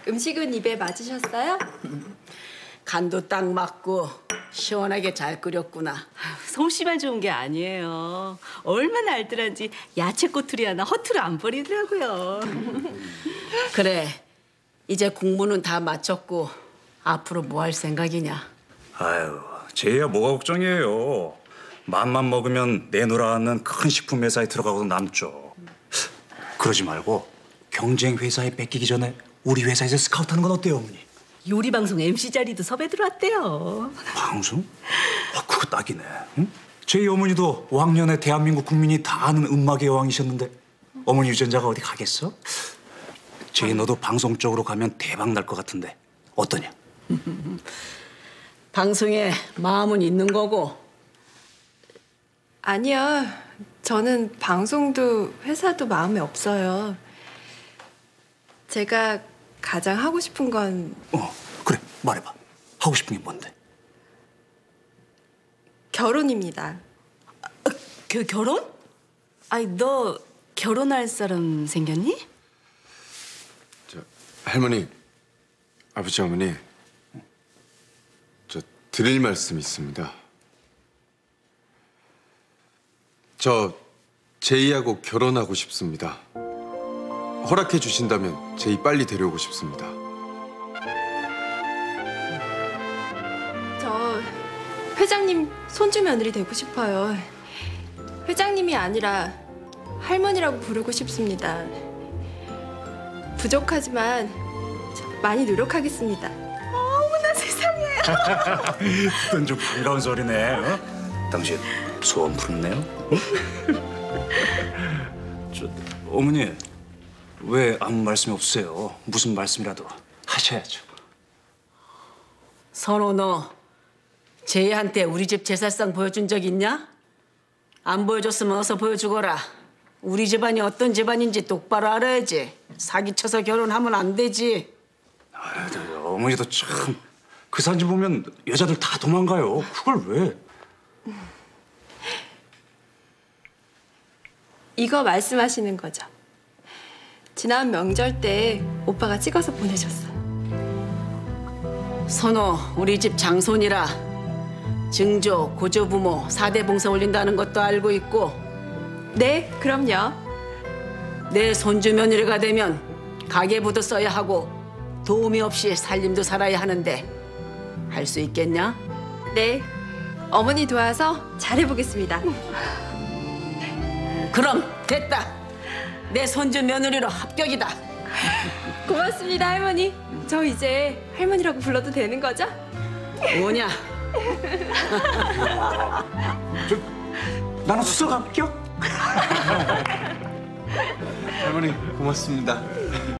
음식은 입에 맞으셨어요? 간도 딱 맞고 시원하게 잘 끓였구나. 솜씨만 좋은 게 아니에요. 얼마나 알뜰한지 야채 꼬투리 하나 허투루 안 버리더라고요. 그래, 이제 공부는 다 마쳤고 앞으로 뭐 할 생각이냐? 아유, 제이야 뭐가 걱정이에요. 맘만 먹으면 내놓으라 하는 큰 식품 회사에 들어가고도 남죠. 그러지 말고 경쟁 회사에 뺏기기 전에 우리 회사에서 스카우트하는 건 어때요, 어머니? 요리 방송 MC 자리도 섭외 들어왔대요. 방송? 그거 딱이네. 응? 제이 어머니도 왕년에 대한민국 국민이 다 아는 음악의 여왕이셨는데 어머니 유전자가 어디 가겠어? 제이 너도 방송 쪽으로 가면 대박 날 것 같은데 어떠냐? 방송에 마음은 있는 거고. 아니요. 저는 방송도 회사도 마음에 없어요. 제가 가장 하고 싶은 건 그래, 말해봐. 하고 싶은 게 뭔데? 결혼입니다. 결혼? 아니 너 결혼할 사람 생겼니? 할머니, 아버지, 어머니, 저 드릴 말씀이 있습니다. 저 제이하고 결혼하고 싶습니다. 허락해 주신다면 제이 빨리 데려오고 싶습니다. 저 회장님 손주 며느리 되고 싶어요. 회장님이 아니라 할머니라고 부르고 싶습니다. 부족하지만 많이 노력하겠습니다. 어머나 세상에. 그건 좀 반가운 소리네. 어? 당신 소원 풀었네요? 저, 어머니, 왜 아무 말씀이 없으세요? 무슨 말씀이라도 하셔야죠. 선호, 너 제이한테 우리 집 제사상 보여준 적 있냐? 안 보여줬으면 어서 보여주거라. 우리 집안이 어떤 집안인지 똑바로 알아야지. 사기쳐서 결혼하면 안 되지. 어머니도 참, 그 사진 보면 여자들 다 도망가요. 그걸 왜? 이거 말씀하시는 거죠? 지난 명절 때 오빠가 찍어서 보내셨어요. 선호, 우리 집 장손이라 증조, 고조부모, 4대 봉사 올린다는 것도 알고 있고 네, 그럼요. 내 손주 며느리가 되면 가계부도 써야 하고 도움이 없이 살림도 살아야 하는데 할 수 있겠냐? 네, 어머니 도와서 잘해보겠습니다. 그럼 됐다. 내 손주 며느리로 합격이다. 고맙습니다, 할머니. 저 이제 할머니라고 불러도 되는 거죠? 뭐냐? 나는 수석 합격? 할머니 고맙습니다.